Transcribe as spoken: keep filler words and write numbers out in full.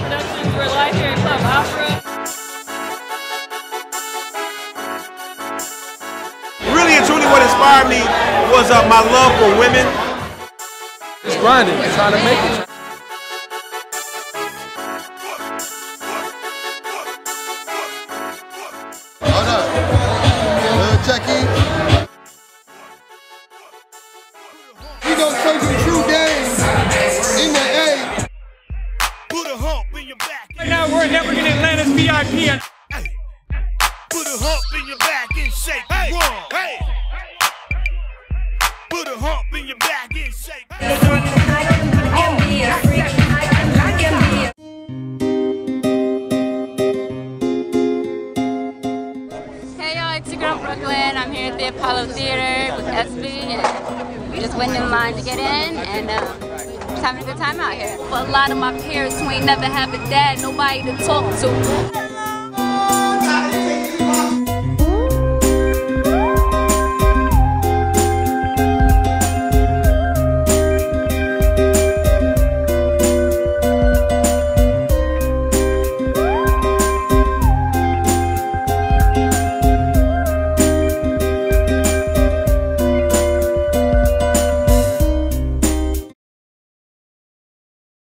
Productions. We're live here at Club Opera. Really and truly what inspired me was uh, my love for women. Just grinding, trying to make it. Hold up. Little Jackie. We gonna show you the true game in the A. Put a hump in your back. Right now we're never in Atlanta's V I P. And Hey. Put a hump in your back and shake hey. One. Hey. Put a hump in your back and shake. Hey y'all, it's your girl Brooklyn. I'm here at the Apollo Theater with S B, and we just went in line to get in, and uh, just having a good time out here. For a lot of my peers who ain't never have a dad, nobody to talk to.